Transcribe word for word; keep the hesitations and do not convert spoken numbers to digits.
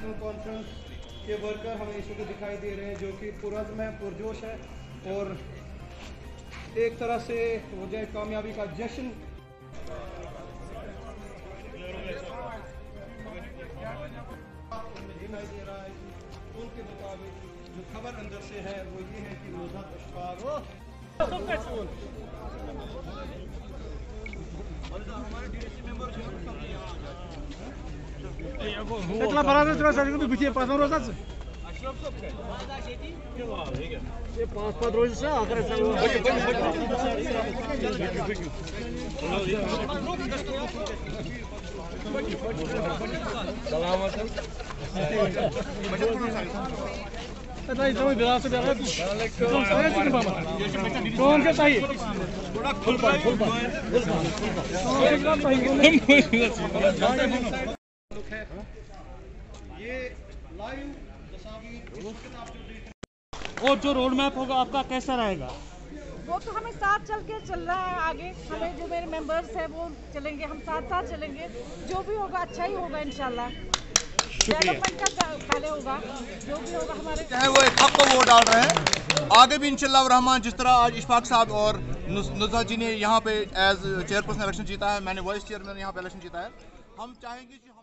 National conference के worker हमें इस वक्त दिखाई दे रहे हैं, जो कि पुरज़्म है, पुरजोश है और एक तरह से हो जाए कामयाबी का जश्न। दिखाई दे रहा है कि उनके मुताबिक जो खबर अंदर से है वो ये है कि रोज़ा अशफाक इतना बड़ा तेरा सारी को भी बिछे पाँच रोजा से ये पाँच पाँच रोज से आकर सलामत नहीं तो बिला से बिला कौन के चाहिए थोड़ा फुल पर फुल पर ये लाइव तस्वीर और जो रोड मैप होगा आपका कैसा रहेगा? वो तो हमें साथ चल के चल रहा है आगे। हमें जो मेरे मेंबर्स हैं वो चलेंगे, हम साथ साथ चलेंगे। जो भी होगा अच्छा ही होगा इंशाल्लाह। डेवलपमेंट का पहले होगा, जो भी होगा हमारे चाहे वो एक हक को वोट डाल रहे हैं। आगे भी इंशाल्लाह रहमान, जिस तरह आज इशफाक साहब और नुज़हा जी ने यहाँ पे एज चेयरपर्सन इलेक्शन जीता है, मैंने वाइस चेयरमैन यहाँ पे इलेक्शन जीता है, हम चाहेंगे कि